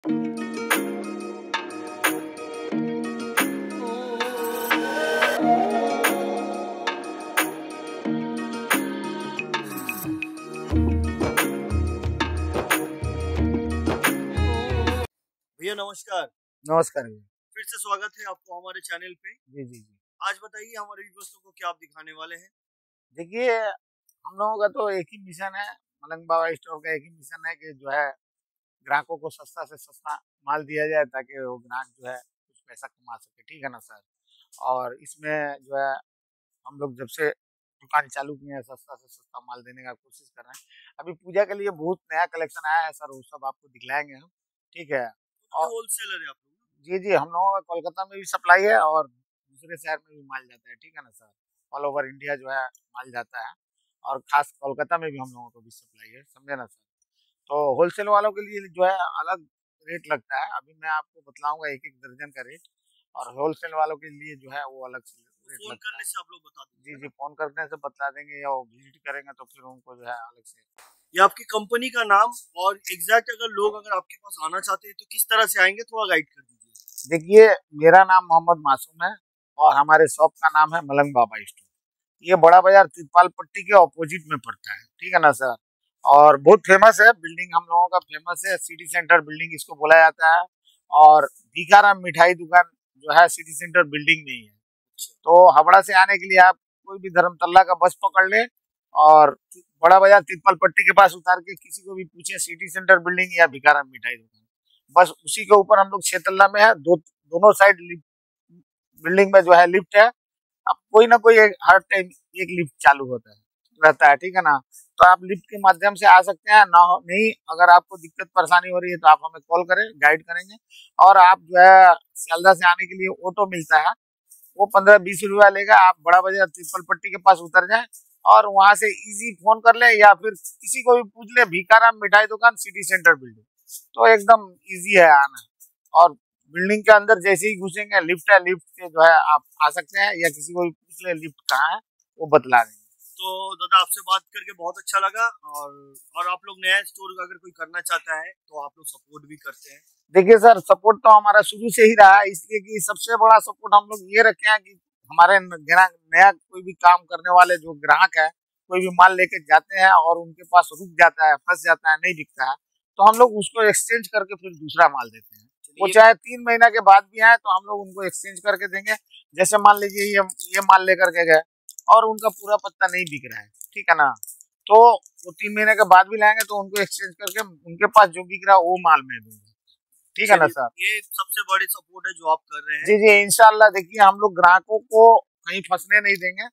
भैया नमस्कार। नमस्कार भैया। फिर से स्वागत है आपको हमारे चैनल पे। जी जी जी। आज बताइए हमारे व्यूअर्स को क्या आप दिखाने वाले हैं। देखिए, हम लोगों का तो एक ही मिशन है, मलंग बाबा स्टोर का एक ही मिशन है कि जो है ग्राहकों को सस्ता से सस्ता माल दिया जाए ताकि वो ग्राहक जो है कुछ पैसा कमा सके। ठीक है ना सर? और इसमें जो है हम लोग जब से दुकान चालू किए हैं सस्ता से सस्ता माल देने का कोशिश कर रहे हैं। अभी पूजा के लिए बहुत नया कलेक्शन आया है सर, वो सब आपको दिखलाएंगे हम। ठीक है। और होलसेलर है आप लोग? जी जी, हम लोगों का कोलकाता में भी सप्लाई है और दूसरे शहर में भी माल जाता है। ठीक है ना सर? ऑल ओवर इंडिया जो है माल जाता है और खास कोलकाता में भी हम लोगों को भी सप्लाई है, समझे ना सर? तो होलसेल वालों के लिए जो है अलग रेट लगता है, अभी मैं आपको बतलाऊंगा एक एक दर्जन का रेट। और होलसेल वालों के लिए जो है वो अलग से रेट फोन लगता करने है। से आप लोग बता जी दीजिए जी, ना। फोन करने से बता देंगे या वो विजिट करेंगे तो फिर उनको जो है अलग से। ये आपकी कंपनी का नाम और एग्जैक्ट अगर आपके पास आना चाहते हैं तो किस तरह से आएंगे, थोड़ा गाइड कर दीजिए। देखिए, मेरा नाम मोहम्मद मासूम है और हमारे शॉप का नाम है मलंग बाबा स्टोर। ये बड़ा बाजार तिरपाल पट्टी के ऑपोजिट में पड़ता है। ठीक है ना सर? और बहुत फेमस है बिल्डिंग, हम लोगों का फेमस है, सिटी सेंटर बिल्डिंग इसको बोला जाता है। और भीखाराम मिठाई दुकान जो है सिटी सेंटर बिल्डिंग में ही है। तो हावड़ा से आने के लिए आप कोई भी धर्मतल्ला का बस पकड़ ले और बड़ा बाजार तिरपाल पट्टी के पास उतार के किसी को भी पूछे सिटी सेंटर बिल्डिंग या भीखाराम मिठाई दुकान, बस उसी के ऊपर हम लोग 6 तल्ला में है। दोनों साइड बिल्डिंग में जो है लिफ्ट है। अब कोई ना कोई हर टाइम एक लिफ्ट चालू होता है रहता है। ठीक है ना? तो आप लिफ्ट के माध्यम से आ सकते हैं। ना हो नहीं, अगर आपको दिक्कत परेशानी हो रही है तो आप हमें कॉल करें, गाइड करेंगे। और आप जो है सियालदह से आने के लिए ऑटो मिलता है, वो 15-20 रुपया लेगा। आप बड़ा बाजार तिरपल पट्टी के पास उतर जाए और वहां से इजी फोन कर ले या फिर किसी को भी पूछ ले, भीखाराम मिठाई दुकान सिटी सेंटर बिल्डिंग, तो एकदम इजी है आना। और बिल्डिंग के अंदर जैसे ही घुसेंगे लिफ्ट है, लिफ्ट से जो है आप आ सकते हैं या किसी को भी पूछ ले लिफ्ट कहाँ है, वो बतला देंगे। तो दादा आपसे बात करके बहुत अच्छा लगा। और आप लोग नया स्टोर अगर कोई करना चाहता है तो आप लोग सपोर्ट भी करते हैं। देखिए सर, सपोर्ट तो हमारा शुरू से ही रहा है, इसलिए कि सबसे बड़ा सपोर्ट हम लोग ये रखे हैं कि हमारे नया कोई भी काम करने वाले जो ग्राहक है, कोई भी माल लेके जाते हैं और उनके पास रुक जाता है, फंस जाता है, नहीं बिकता है, तो हम लोग उसको एक्सचेंज करके फिर दूसरा माल देते हैं। वो चाहे 3 महीना के बाद भी आए तो हम लोग उनको एक्सचेंज करके देंगे। जैसे मान लीजिए ये माल लेकर के गए और उनका पूरा पत्ता नहीं बिक रहा है, ठीक है ना? तो वो 3 महीने के बाद भी लाएंगे तो उनको एक्सचेंज करके उनके पास जो बिक रहा है वो माल मैं दूंगा। ठीक है ना सर? ये सबसे बड़ी सपोर्ट है जो आप कर रहे हैं। जी जी, इंशाल्लाह। देखिए, हम लोग ग्राहकों को कहीं फंसने नहीं देंगे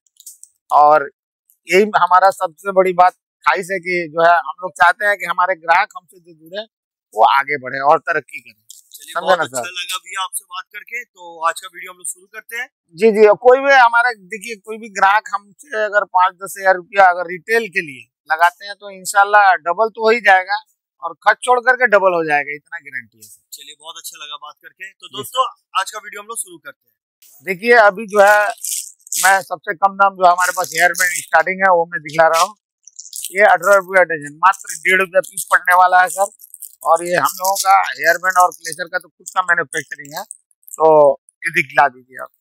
और यही हमारा सबसे बड़ी बात ख्वाहिश है कि जो है हम लोग चाहते हैं कि हमारे ग्राहक हमसे जो जुड़े वो आगे बढ़े और तरक्की करें। समझे ना अच्छा सर? लगा भैया आपसे बात करके। तो आज का वीडियो हम लोग शुरू करते हैं। जी जी, कोई भी हमारे देखिए कोई भी ग्राहक हमसे अगर 5-10 हजार रुपया अगर रिटेल के लिए लगाते हैं तो इंशाल्लाह डबल तो हो ही जाएगा और खर्च छोड़ करके डबल हो जाएगा, इतना गारंटी है। चलिए, बहुत अच्छा लगा बात करके। तो दोस्तों आज का वीडियो हम लोग शुरू करते हैं। देखिए, अभी जो है मैं सबसे कम दाम जो हमारे पास हेयर बैंड स्टार्टिंग है वो मैं दिखला रहा हूँ। ये 18 रुपया डजन, मात्र 1.5 रुपया पीस पड़ने वाला है सर। और ये हम लोगों का हेयर बैंड और क्लेचर का तो खुद का मैन्युफैक्चरिंग है, तो ये दिखला दीजिए आप।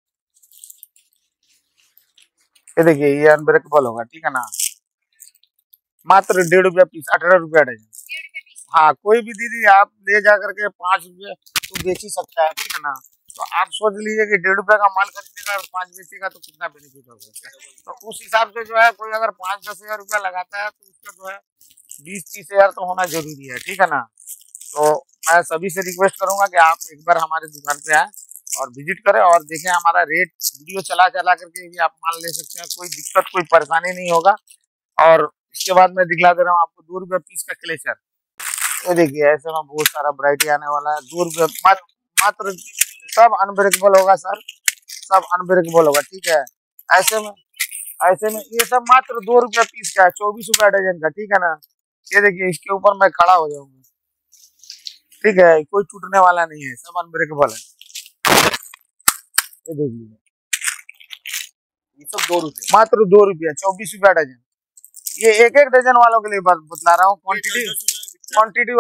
ये देखिए, ये अनब्रेकेबल होगा, ठीक है ना? मात्र 1.5 रुपया पीस, 18 रुपया डजन। हाँ, कोई भी दीदी आप ले जा करके 5 रुपये तो बेच ही सकता है, ठीक है ना? तो आप सोच लीजिए कि 1.5 रुपया का माल खरीदेगा और 5 बेचेगा तो कितना बेनिफिट हो सकता है। तो उस हिसाब से जो है कोई अगर 5-10 हजार रुपया लगाता है तो उसका जो है 20-30 हजार तो होना जरूरी है, ठीक है ना? तो मैं सभी से रिक्वेस्ट करूंगा कि आप एक बार हमारे दुकान पे आए और विजिट करें और देखें हमारा रेट। वीडियो चला करके भी आप माल ले सकते हैं, कोई दिक्कत कोई परेशानी नहीं होगा। और इसके बाद मैं दिखला दे रहा हूँ आपको 2 रुपया पीस का क्लेचर। ये देखिए, ऐसे में बहुत सारा वैरायटी आने वाला है। 2 रुपये मात्र, सब अनब्रेकेबल होगा सर, सब अनब्रेकेबल होगा, ठीक है? ऐसे में ये सब मात्र 2 रुपया पीस का है, 24 रुपया डजन का, ठीक है ना? ये देखिए, इसके ऊपर मैं खड़ा हो जाऊंगा, ठीक है? कोई टूटने वाला नहीं है, सब अनब्रेकेबल है। ये देखिए, ये सब 2 रुपये, मात्र 2 रुपया, 24 रुपया डजन। ये एक डजन वालों के लिए बतला रहा हूँ, क्वांटिटी वालों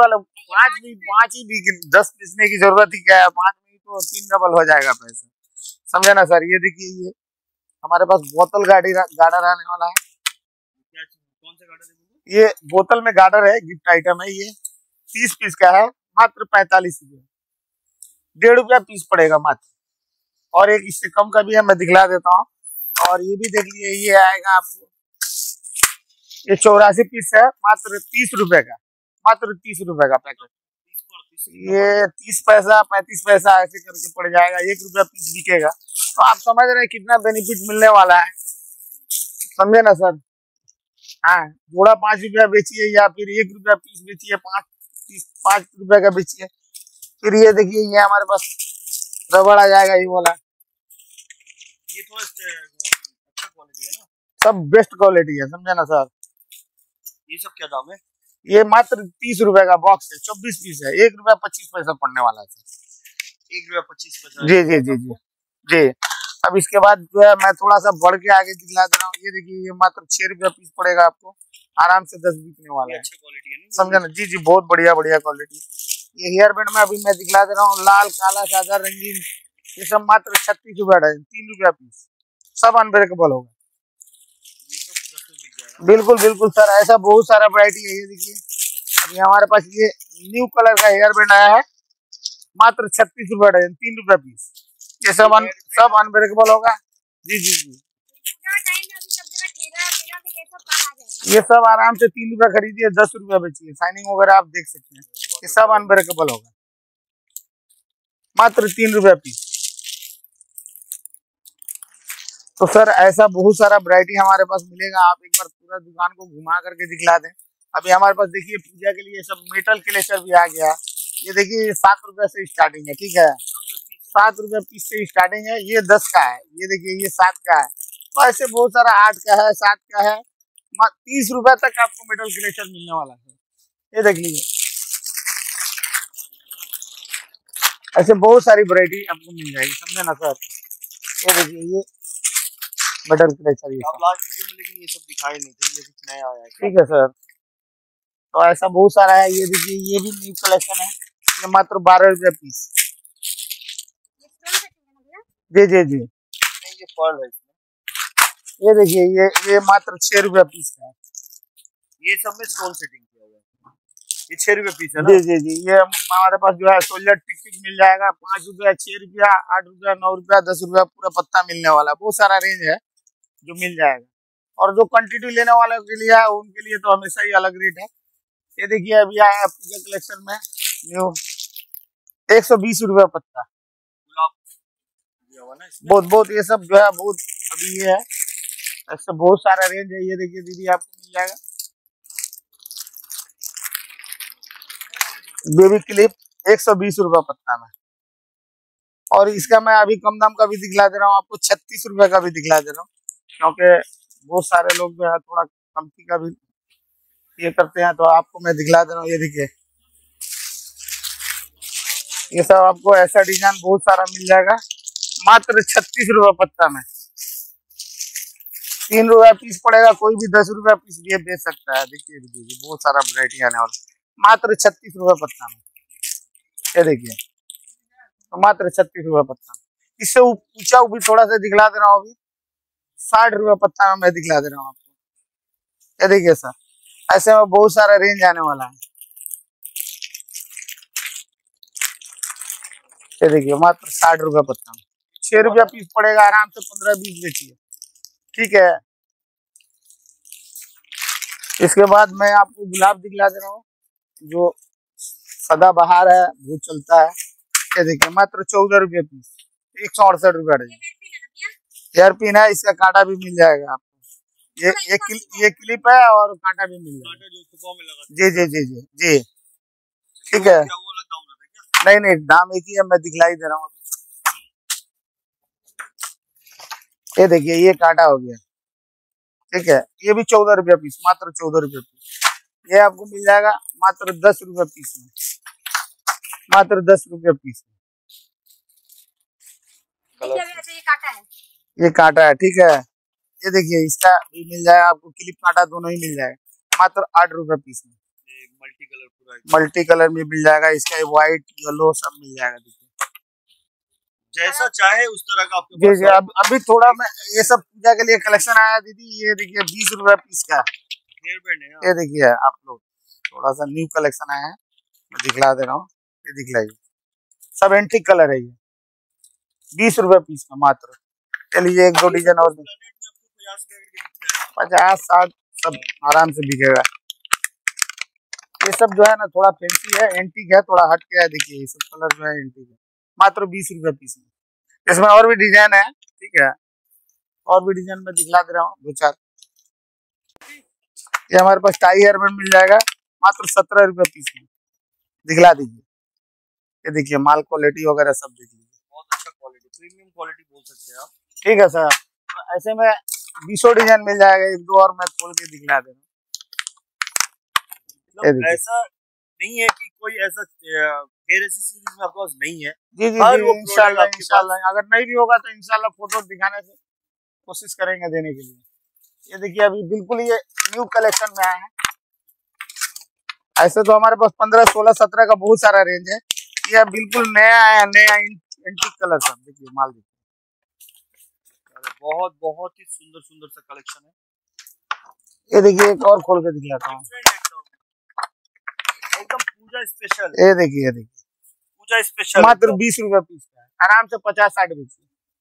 पाँच ही भी 10 पीसने की जरूरत ही क्या है, 5 में ही तो 3 डबल हो जाएगा पैसा। समझे ना सर। ये देखिए ये हमारे पास बोतल गार्डर आने वाला है। क्या कौन सा गार्डर है? ये बोतल में गार्डर है, गिफ्ट आइटम है। ये 30 पीस का है, मात्र 45 रुपये, 1.5 रुपया पीस पड़ेगा मात्र। और एक इससे कम का भी है, मैं दिखला देता हूँ। और ये भी देखिए, ये आएगा आपको, ये 84 पीस है, मात्र 30 रुपए का, मात्र 30 रुपए का पैकेट। ये 30 पैसा 35 पैसा ऐसे करके पड़ जाएगा, 1 रुपया पीस बिकेगा। तो आप समझ रहे हैं कितना बेनिफिट मिलने वाला है। समझे ना सर। हाँ, जोड़ा 5 रुपया बेचिए या फिर 1 रुपया पीस बेचिए, 5 रुपया का बेचिए। फिर ये देखिए, ये हमारे पास रबड़ आ जाएगा, ये वाला। ये थोड़ा अच्छा क्वालिटी है ना, सब बेस्ट क्वालिटी है। समझे ना सर। ये सब क्या दाम है? ये मात्र 30 रुपए का बॉक्स है, 24 पीस है, 1 रुपया 25 पैसा पड़ने वाला है। 1 रुपया 25 पैसा? जी जी जी जी जी। अब इसके बाद जो है मैं थोड़ा सा बढ़ के आगे दिखला दे रहा हूँ। ये देखिए, ये मात्र 6 रुपया पीस पड़ेगा आपको, आराम से 10 बिकने वाला है। अच्छी क्वालिटी है ना? समझे ना। जी जी, बहुत बढ़िया बढ़िया क्वालिटी। ये हेयर बैंड में अभी मैं दिखला दे रहा हूँ, लाल काला सादा रंगीन, ये सब मात्र 36 रुपया है, 3 रुपया पीस, सब अनब्रेकेबल होगा। बिल्कुल बिल्कुल सर, ऐसा बहुत सारा वैरायटी है। ये देखिए, अभी हमारे पास ये न्यू कलर का हेयर बैंड आया है, मात्र 36 रुपया डजन, 3 रुपया पीस। ये सब अनब्रेकेबल होगा। जी जी जी। ये सब आराम से 3 रुपया खरीदिए, 10 रुपया बेचिए, शाइनिंग वगैरह आप देख सकते हैं। ये सब अनब्रेकेबल होगा, मात्र 3 रुपया पीस। तो सर ऐसा बहुत सारा वैरायटी हमारे पास मिलेगा। आप एक बार पूरा दुकान को घुमा करके दिखला दें। अभी हमारे पास देखिए, पूजा के लिए सब मेटल क्लेचर भी आ गया। ये देखिए, 7 रुपया से स्टार्टिंग है, ठीक है, 7 रुपया पीस से स्टार्टिंग है। ये 10 का है, ये देखिए ये 7 का है। तो ऐसे बहुत सारा 8 का है, 7 का है, 30 रुपया तक आपको मेटल क्लेचर मिलने वाला है। ये देख लीजिए, ऐसे बहुत सारी वैरायटी आपको मिल जाएगी। समझे ना सर। ये देखिए, ये मेटल क्लेचर, ये आप लास्ट वीडियो में लेकिन ये सब दिखाए नहीं थे, ये कुछ नया आया है। ठीक है सर। तो ऐसा बहुत सारा है। ये देखिए, ये भी न्यू कलेक्शन है, ये मात्र 12 रुपया पीस। जी जी जी। नहीं, ये पर्ल है इसमें। ये देखिए, ये मात्र 6 रुपया पीस का है। ये सब में स्टोन सेटिंग किया हुआ है। ये 6 रुपये पीस है ना? जी जी जी। ये हमारे पास जो है सोल्जर टिक मिल जाएगा, 5 रुपया, 6 रुपया, 8 रुपया, 9 रुपया, 10 रुपया, पूरा पत्ता मिलने वाला है। बहुत सारा रेंज है जो मिल जाएगा। और जो क्वांटिटी लेने वालों के लिए है, उनके लिए तो हमेशा ही अलग रेट है। ये देखिए, अभी आया पूजा कलेक्शन में न्यू 120 रुपया पत्ता। बहुत बहुत ये सब जो है बहुत अभी ये है, ऐसे बहुत सारा रेंज है। ये देखिए दीदी, आपको मिल जाएगा बेबी क्लिप 120 रुपया पत्ता में। और इसका मैं अभी कम दाम का भी दिखला दे रहा हूँ आपको, 36 रुपए का भी दिखला दे रहा हूँ, क्योंकि बहुत सारे लोग जो है थोड़ा कमती का भी ये करते हैं। तो आपको मैं दिखला दे रहा हूँ। ये देखिए, ये सब आपको ऐसा डिजाइन बहुत सारा मिल जाएगा, मात्र 36 रुपया पत्ता में। 3 रुपया पीस पड़ेगा, कोई भी 10 रुपया पीस भी बेच सकता है। देखिए बहुत सारा वैरायटी आने वाला, मात्र 36 रुपया पत्ता में। ये देखिए, तो मात्र 36 रुपया पत्ता में। इससे ऊंचा भी थोड़ा सा दिखला दे रहा हूँ, अभी 60 रुपया पत्ता में मैं दिखला दे रहा हूँ आपको। ये देखिए सर, ऐसे में बहुत सारा रेंज आने वाला है। ये देखिए, मात्र 60 रुपया पत्ता में, 6 रुपया पीस पड़ेगा, आराम से 15-20 बेचिए, ठीक है। इसके बाद मैं आपको गुलाब दिखला दे रहा हूँ, जो सदाबहार है, बहुत चलता है। ये देखिए, मात्र 14 रुपये पीस, 168 रुपया डजन। हेयर पिन है, इसका कांटा भी मिल जाएगा आपको। ये क्लिप है और कांटा भी मिल जाएगा। जी जी जी जी जी, ठीक है। नहीं नहीं, दाम एक ही है, मैं दिखलाई दे रहा हूँ। ये देखिए, ये कांटा हो गया, ठीक है। ये भी 14 रुपया पीस, मात्र 14 रुपया पीस। ये आपको मिल जाएगा मात्र 10 रुपया पीस में, मात्र 10 रुपया पीस में। ये कांटा है, ठीक है। ये देखिए, इसका भी मिल जाएगा आपको, क्लिप कांटा दोनों ही मिल जाएगा, मात्र 8 रुपया पीस में। मल्टी कलर पूरा मल्टी कलर में मिल जाएगा, इसका व्हाइट येलो सब मिल जाएगा। देखिए जैसा चाहे उस तरह का आपके जी पास जी। अब अभी थोड़ा मैं ये सब पूजा के लिए कलेक्शन आया दीदी, ये देखिए 20 रुपए पीस का। हेयर बैंड है। ये देखिए आप लोग, थोड़ा सा न्यू कलेक्शन आया है, मैं दिखला दे रहा हूँ। ये दिखलाइए, सब एंटीक कलर है ये, 20 रुपए पीस का मात्र। चलिए एक दो डिजाइन और, 50-60 सब आराम से बिकेगा। ये सब जो है ना थोड़ा फैंसी है, एंटीक है, थोड़ा हट के है। देखिए ये सब कलर जो है एंटीक है, मात्र 20 रुपए पीस में। इसमें और भी डिजाइन है, ठीक है, और भी डिजाइन में दिखला दे रहा हूँ 2-4। ये हमारे पास टाई हेयर बैंड मिल जाएगा मात्र 17 रुपए पीस में, दिखला दीजिए। ये देखिए माल क्वालिटी वगैरह सब देख लीजिए, बहुत अच्छा क्वालिटी, प्रीमियम क्वालिटी बोल सकते हैं आप। ठीक है सर। तो ऐसे में 20 डिजाइन मिल जाएगा, एक दो और मैं खोल के दिखला दे रहा हूँ। मतलब ऐसा नहीं है कि कोई ऐसा हेयर एक्सेसरीज में आपके पास नहीं है। जी जी हर जी, वो इंशाल्लाह प्रोडक्ट इंशाल्लाह। अगर नहीं भी होगा तो इंशाल्लाह फोटो दिखाने से कोशिश करेंगे देने के लिए। ये देखिए अभी बिल्कुल ये न्यू कलेक्शन में आया है। ऐसे तो हमारे पास 15, 16, 17 का बहुत सारा रेंज है, ये बिल्कुल नया आया, नया एंटीक कलर का। देखिए माल देखिए, बहुत बहुत ही सुंदर सुंदर सा कलेक्शन है। ये देखिए एक और खोल के दिखलाता हूँ, एकदम पूजा स्पेशल। ये देखिए, ये देखिए पूजा स्पेशल मात्र 20 रुपए पीस का है, आराम से 50-60 पीस।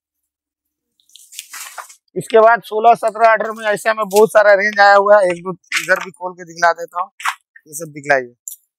इसके बाद 16, 17, 18 में ऐसा में बहुत सारा रेंज आया हुआ है। एक दो इधर भी खोल के दिखला देता हूँ, ये सब दिखलाइए।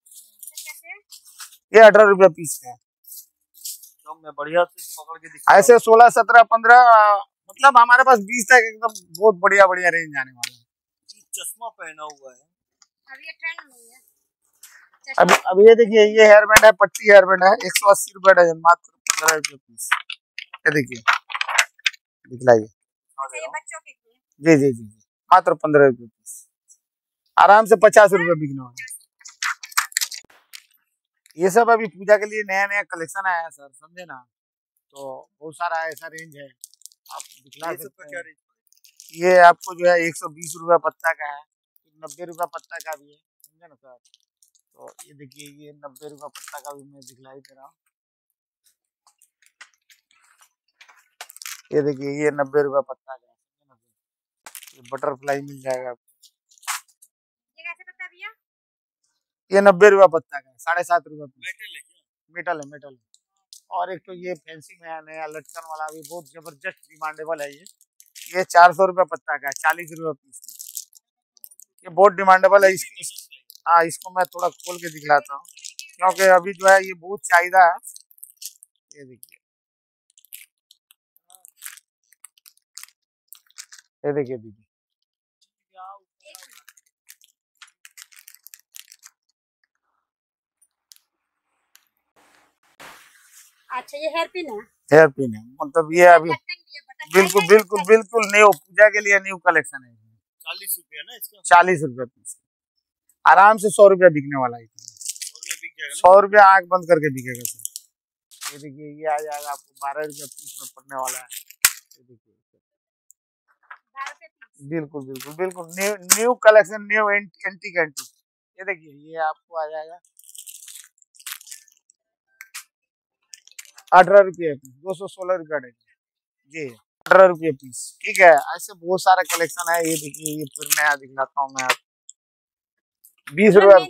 ये 18 रुपए पीस है, तो मैं बढ़िया से पकड़ के दिखा। ऐसे 16, 17, 15 मतलब हमारे पास 20 तक एकदम बहुत बढ़िया बढ़िया रेंज आने वाला है। चश्मा पहना हुआ है, अभी ये ट्रेंड में है। अब ये देखिए, ये हेयर बैंड है, पट्टी हेयर बैंड है, 180 रुपए डजन, मात्र 15 रुपए पीस। ये देखिए दिखलाइए। ये बच्चों के लिए। जी जी जी जी, मात्र 15 रुपए पीस, आराम से 50 रुपए बिकने वाला। ये सब अभी पूजा के लिए नया नया कलेक्शन आया है सर, समझे ना, तो बहुत सारा ऐसा रेंज है, आप दिखला सकते हैं। ये आपको जो है 120 रुपए पत्ता का है, 90 रुपए पत्ता का भी है, समझे ना सर। तो ये देखिए, ये 90 रुपए पत्ता का भी मैं दिखलाई दे रहा हूँ। ये देखिए, ये 90 रुपए पत्ता का है, ये बटरफ्लाई मिल जाएगा आपको। ये कैसे पत्ता भैया? ये 90 रुपए पत्ता का है, 7.5 रुपए। मेटल है, मेटल है। और एक तो ये फैंसी में है नया लटकन वाला, भी बहुत जबरदस्त डिमांडेबल है ये 400 रुपए पत्ता का है, 40 रुपए पीस। ये बहुत डिमांडेबल है। हाँ, इसको मैं थोड़ा खोल के दिखलाता हूँ, क्योंकि अभी जो है ये बहुत चाहिदा है। ये देखिए, ये देखिए दीदी, अच्छा ये हेयर पिन है। हेयर पिन है, मतलब ये अभी बिल्कुल बिल्कुल बिल्कुल न्यू, पूजा के लिए न्यू कलेक्शन है। 40 रुपया ना इसका? 40 रुपए पीस, आराम से 100 रुपया बिकने वाला है। 100 रुपया आंख बंद करके बिकेगा सर। ये देखिए, ये आ जाएगा आपको 12 रुपया पीस में पड़ने वाला है। ये देखिए, बिल्कुल बिल्कुल बिल्कुल new new collection, new antique antique. ये देखिए, ये आपको आ जाएगा 18 रुपये पीस, 216 रुपया जी, 18 रुपये पीस। ठीक है, ऐसे बहुत सारा कलेक्शन है। ये देखिए, ये फिर नया दिखलाता हूँ मैं आपको, 20 रुपये।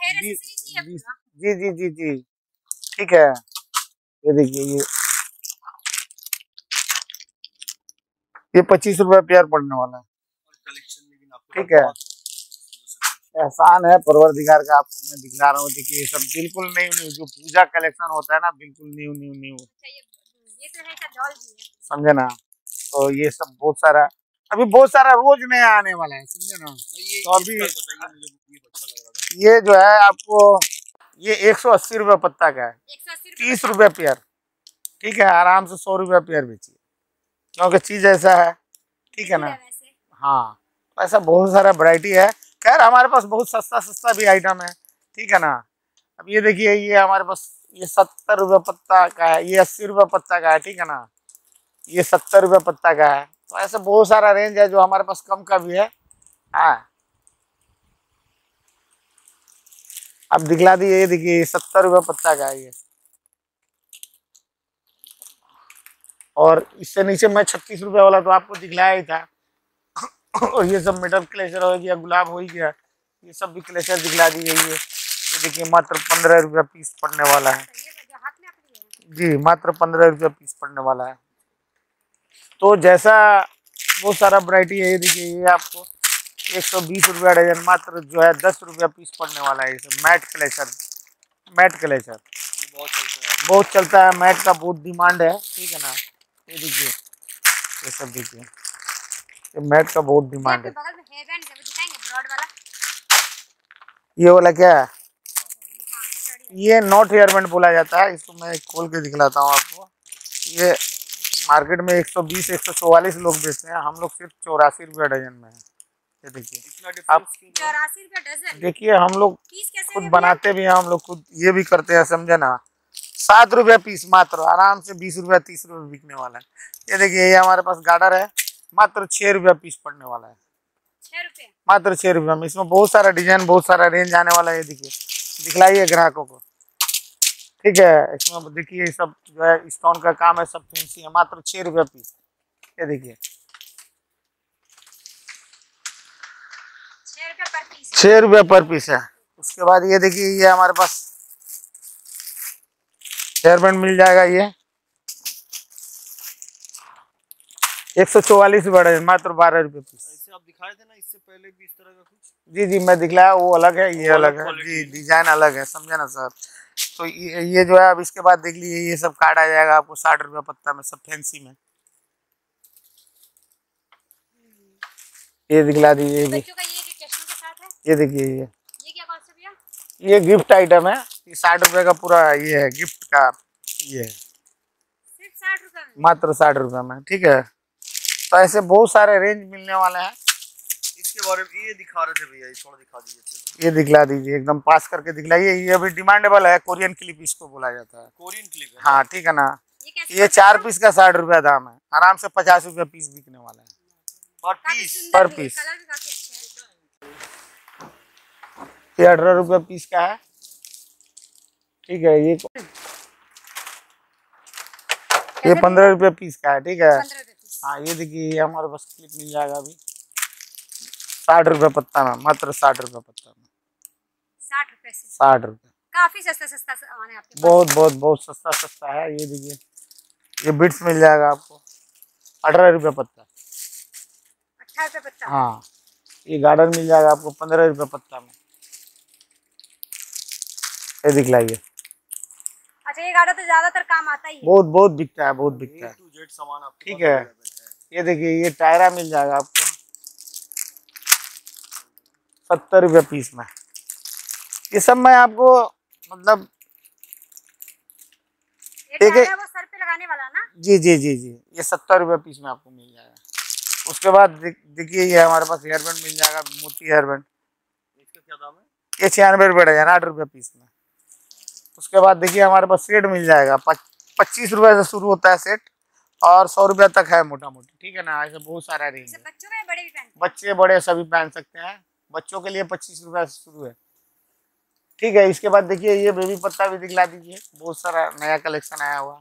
जी जी जी जी, ठीक है। ये देखिए, ये 25 रुपये पेयर पड़ने वाला है। ठीक है, एहसान है परवरदिगार का, आपको मैं दिखला रहा हूँ। देखिए ये सब बिल्कुल न्यू, जो पूजा कलेक्शन होता है ना, बिल्कुल न्यू न्यू न्यू, समझे ना। तो ये सब बहुत सारा, अभी बहुत सारा रोज नया आने वाला है, समझे ना। तो अभी ये जो है आपको, ये 180 रुपये पत्ता का है, 30 रुपये पेयर। ठीक है, आराम से 100 रुपये पेयर बेचिए, क्योंकि चीज ऐसा है, ठीक है ना। हाँ, तो ऐसा बहुत सारा वैरायटी है। खैर हमारे पास बहुत सस्ता सस्ता भी आइटम है, ठीक है ना। अब ये देखिए, ये हमारे पास ये 70 रुपये पत्ता का है, ये 80 रुपये पत्ता का है, ठीक है ना। ये 70 रुपये पत्ता का है। तो ऐसे बहुत सारा रेंज है जो हमारे पास कम का भी है। हाँ, अब दिखला दिए, ये देखिए 70 रुपये पत्ता का है ये। और इससे नीचे मैं 36 रुपये वाला तो आपको दिखलाया ही था। और ये सब मेटल क्लेचर हो गया, गुलाब हो ही गया, ये सब भी क्लेचर दिखला दी गई है। ये देखिए मात्र 15 रुपये पीस पड़ने वाला है। जी मात्र 15 रुपये पीस पड़ने वाला है। तो जैसा बहुत सारा वैरायटी है। ये देखिए ये आपको 120 रुपया डजन, मात्र जो है 10 रुपया पीस पड़ने वाला है। ये सब मैट क्लेचर, मैट क्लेचर बहुत चलता है, मैट का बहुत डिमांड है, ठीक है ना। ये देखिए ये सब देखिए, ये मैट का बहुत डिमांड है। बगल में हेयर बैंड है, वो दिखाएंगे ब्रॉड वाला। ये वाला क्या है? ये नॉट हेयर बैंड बोला जाता है। इसको मैं खोल के दिखलाता हूँ आपको। ये मार्केट में 120 144 लोग बेचते हैं, हम लोग सिर्फ 84 रुपये डजन में है। ये देखिए आप 84 रुपये डजन। देखिए, हम लोग पीस कैसे खुद है बनाते भी हैं, हम लोग खुद ये भी करते हैं, समझे ना। 7 रुपये पीस, मात्र आराम से 20 रुपया 30 रुपये बिकने वाला है। ये देखिए ये हमारे पास गार्डर है, मात्र 6 रुपया पीस पड़ने वाला है। 6 रुपये मात्र 6 रुपये में। इसमें बहुत सारा डिजाइन, बहुत सारा रेंज आने वाला है। ये देखिए दिखलाइए ग्राहकों को, ठीक है। इसमें देखिए ये सब जो है स्टोन का काम है, सब फैंसी है, मात्र 6 रुपये पीस। ये देखिए 6 रुपये पर पीस। 6 रुपये पर पीस है। उसके बाद ये देखिए ये हमारे पास हेयर बैंड मिल जाएगा, ये 144 रुपये डजन, मात्र 12 रुपये पीस। ऐसे आप दिखाए थे ना इससे पहले भी इस तरह का कुछ? जी जी मैं दिखलाया, वो अलग है, ये अलग है quality जी, है। डिजाइन अलग है, समझे ना सर। तो ये जो है अब इसके बाद देख लीजिए, ये सब कार्ड आ जाएगा आपको 60 रुपये पत्ता में, सब फैंसी में। ये दिखला दीजिए, ये भी बच्चों का ये जो चश्मे के साथ है, ये देखिए ये क्या कॉस्ट है भैया? ये गिफ्ट आइटम है। ये 60 रुपये का पूरा ये है, गिफ्ट का ये है, सिर्फ 60 रुपये में। मात्र 60 रुपये में, ठीक है। तो ऐसे बहुत सारे रेंज मिलने वाले हैं। इसके बारे में ये दिखा रहे थे भैया, ये थोड़ा दिखा दीजिए अच्छे से। ये दिखला दीजिए, एकदम पास करके दिखलाइए। ये अभी डिमांडेबल है, कोरियन क्लिप इसको बोला जाता है। कोरियन क्लिप है? हाँ ठीक है ना। ये कैसे? ये 4 पीस का 60 रुपया दाम है, आराम से 50 रुपये पीस बिकने वाला है पर काफी पीस? सुंदर पर भी है, पीस। कलर भी काफी अच्छा है। ये 18 रुपये पीस का है, ठीक है। ये 15 रुपये पीस का है, ठीक है। 15 रुपये पीस। हाँ ये देखिए ये हमारे पास क्लिप मिल जाएगा अभी 60 रुपये पत्ता में, मात्र 60 रुपये पत्ता में, 60 रुपये से 60 रुपये। काफी सस्ता सस्ता सामान है आपके पास। बहुत बहुत बहुत सस्ता सस्ता है। ये देखिए ये बिट्स मिल जाएगा आपको 18 रुपये पत्ता। 18 रुपये पत्ता। हाँ ये गार्डन मिल जाएगा आपको 15 रुपये पत्ता में। ये दिखलाइए, अच्छा ये गाड़ा तो ज्यादातर काम आता ही है। बहुत बहुत बिकता है, बहुत बिकता है, A to Z सामान आपके ठीक पास है। available ये देखिए ये टायरा मिल जाएगा आपको 70 रुपये पीस में। ये सब मैं आपको मतलब ये एक- टायर है वो सर पे लगाने वाला ना? जी जी जी जी ये 70 रुपये पीस में आपको मिल जाएगा। उसके बाद देखिए ये हमारे पास हेयर बैंड मिल जाएगा, मोती हेयर बैंड। इसका क्या दाम है? ये 96 रुपये डजन, 8 रुपये पीस में। उसके बाद देखिए हमारे पास सेट मिल जाएगा 25 रुपये से शुरू होता है सेट, और 100 रुपये तक है मोटा मोटी, ठीक है ना। ऐसे बहुत सारा रेंज है, बच्चों के बड़े भी पहनते हैं। बच्चे बड़े सभी पहन सकते हैं। बच्चों के लिए 25 रुपये से शुरू है, ठीक है। इसके बाद देखिए ये बेबी पत्ता भी दिखला दीजिए, बहुत सारा नया कलेक्शन आया हुआ।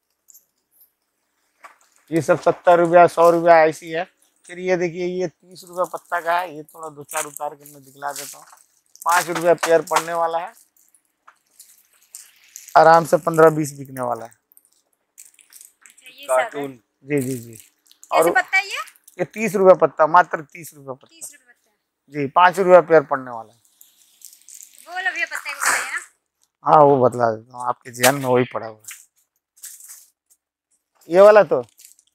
ये सब 70 रुपया 100 रुपया ऐसी है। फिर ये देखिए ये 30 रुपये पत्ता का है। ये थोड़ा 2-4 उतार के मैं दिखला देता हूँ। 5 रुपया पेयर पड़ने वाला है, आराम से 15-20 बिकने वाला है। अच्छा ये सब है। कार्टून। जी जी जी। कैसे और पत्ता है ये? ये 30 रुपये पत्ता, मात्र 30 रुपये पत्ता। 30 रुपये पत्ता है। जी 5 रुपया पेयर पड़ने वाला है। वो वाला भैया पत्ते को बताइए ना। हाँ वो बतला देता हूँ, आपके ध्यान में वही पड़ा हुआ है। ये वाला तो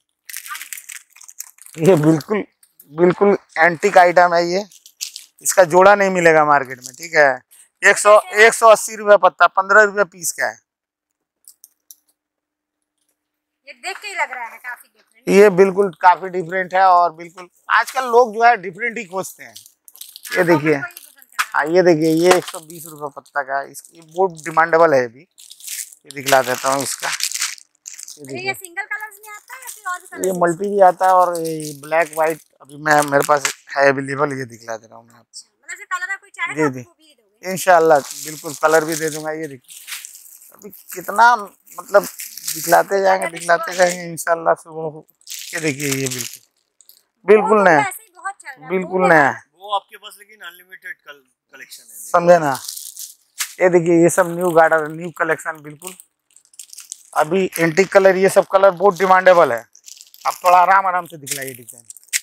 ये बिल्कुल बिल्कुल एंटीक आइटम है। ये इसका जोड़ा नहीं मिलेगा मार्केट में, ठीक है। 180 रुपये पत्ता, 15 रुपये पीस का है। ये देख के ही लग रहा है काफी डिफरेंट। ये बिल्कुल काफी डिफरेंट है, और बिल्कुल आजकल लोग जो है डिफरेंट ही खोजते हैं। ये देखिए, हाँ ये देखिए ये 120 रुपये पत्ता का है। इसकी बहुत डिमांडेबल है अभी। ये दिखला देता हूँ इसका। ये ये देखिए सिंगल कलर्स में आता है या फिर और भी ये कलर्स? मल्टी भी आता है, और ब्लैक वाइट अभी मेरे पास है अवेलेबल। ये दिखला दे रहा हूँ मैं आपको। मतलब से कलर है कोई चाहे जी, तो जी। आपको भी दोगे देंगे। इंशाल्लाह बिल्कुल कलर भी दे दूंगा। ये देखिए अभी कितना मतलब दिखलाते जाएंगे इंशाल्लाह सुबह हो। ये देखिए ये बिल्कुल वो तो नया, वैसे ही बहुत चल रहा है, बिल्कुल वो नया, वो आपके पास लेकिन अनलिमिटेड कलेक्शन है। समझे ना। ये देखिए ये सब न्यू गार्डन न्यू कलेक्शन बिल्कुल अभी एंटीक कलर, ये सब कलर बहुत डिमांडेबल है। आप थोड़ा आराम से दिखलाइए डिजाइन।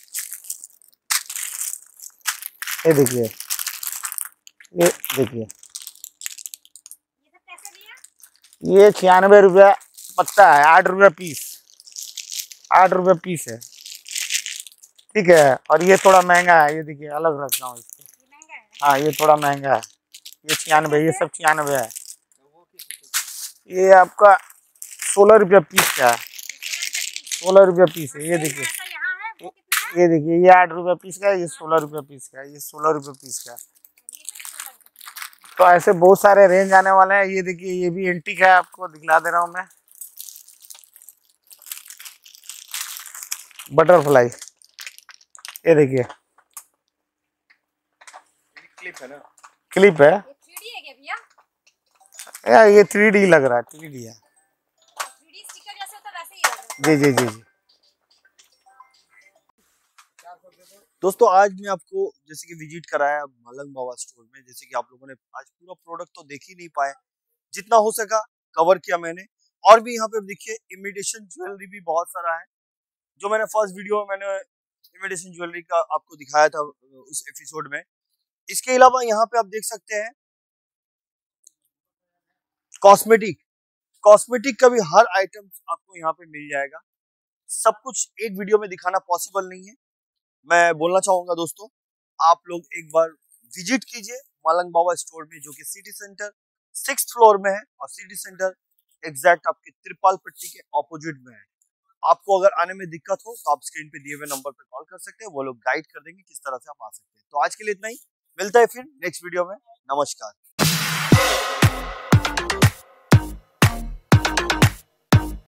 ये देखिए ये देखिए ये सब कैसे दिया? ये 96 रुपया पत्ता है, 8 रुपया पीस, 8 रुपया पीस है, ठीक है। और ये थोड़ा महंगा है, ये देखिए अलग रखता हूँ इसको। ये महंगा है। हाँ ये थोड़ा महंगा है, ये 96, ये सब 96 है। ये आपका 16 रुपया पीस का है, 16 रुपया पीस है। ये देखिए ऐसा यहाँ है, वो कितना है? ये देखिए ये 8 रुपया पीस का है, ये 16 रुपया पीस का है, ये 16 रुपया पीस का है। तो ऐसे बहुत सारे रेंज आने वाले हैं। ये देखिए ये भी एंटीक है, आपको दिखला दे रहा हूँ मैं। बटरफ्लाई, ये देखिए क्लिप है ना, क्लिप है। ये 3D है क्या भैया? यार ये 3D लग रहा है, 3D है। 3D स्टिकर जैसे होता है वैसे ही लग रहा है। जी। दोस्तों आज मैं आपको जैसे कि विजिट कराया मलंग बाबा स्टोर में। जैसे कि आप लोगों ने आज पूरा प्रोडक्ट तो देख ही नहीं पाए, जितना हो सका कवर किया मैंने। और भी यहाँ पे देखिए इमिटेशन ज्वेलरी भी बहुत सारा है, जो मैंने फर्स्ट वीडियो में मैंने इमिटेशन ज्वेलरी का आपको दिखाया था उस एपिसोड में। इसके अलावा यहाँ पे आप देख सकते हैं कॉस्मेटिक का भी हर आइटम आपको यहाँ पे मिल जाएगा। सब कुछ एक वीडियो में दिखाना पॉसिबल नहीं है। मैं बोलना चाहूंगा दोस्तों, आप लोग एक बार विजिट कीजिए मलंग बाबा स्टोर में, जो कि सिटी सेंटर 6th फ्लोर में है। और सिटी सेंटर एग्जैक्ट आपके त्रिपाल पट्टी के ऑपोजिट में है। आपको अगर आने में दिक्कत हो तो आप स्क्रीन पे दिए हुए नंबर पे कॉल कर सकते हैं, वो लोग गाइड कर देंगे किस तरह से आप आ सकते हैं। तो आज के लिए इतना ही, मिलता है फिर नेक्स्ट वीडियो में। नमस्कार।